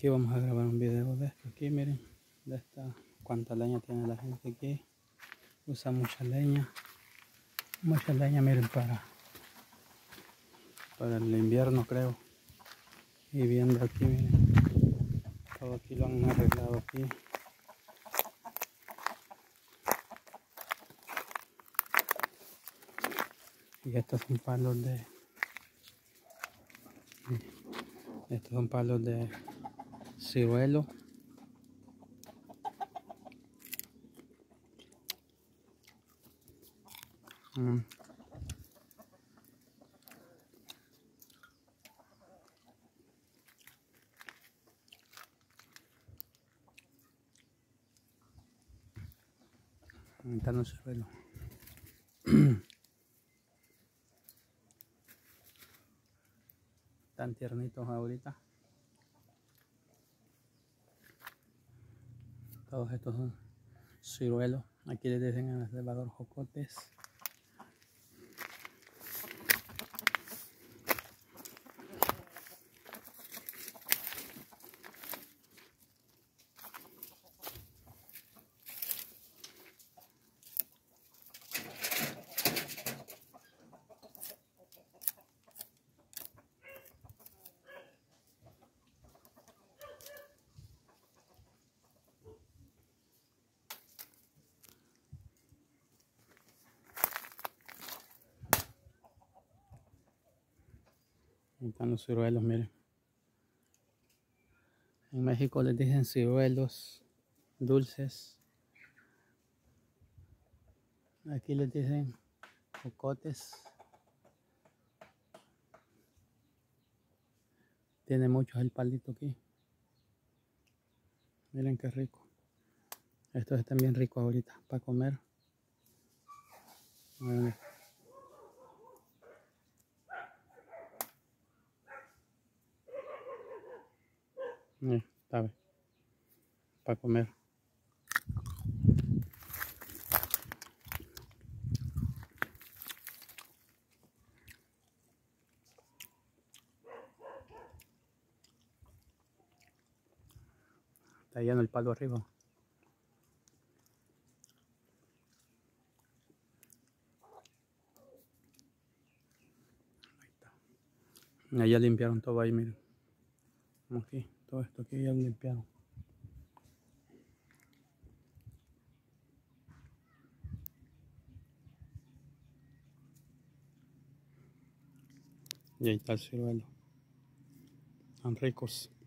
Aquí vamos a grabar un video de esto. Aquí miren, de esta, cuánta leña tiene la gente aquí. Usa mucha leña, miren, para el invierno, creo. Y viendo aquí, miren, todo aquí lo han arreglado aquí. Y estos son palos de ciruelo. Aumentando el ciruelo. Están tiernitos ahorita. Todos estos son ciruelos. Aquí les dicen en el cebador jocotes. Ahí están los ciruelos, miren. En México les dicen ciruelos dulces. Aquí les dicen jocotes. Tiene mucho el palito aquí. Miren qué rico. Estos están bien ricos ahorita para comer. Miren. Está bien. Para comer. Está lleno el palo arriba. Ahí está. Ya limpiaron todo ahí, miren. Aquí, todo esto aquí ya lo limpiaron. Y ahí está el ciruelo. Tan ricos.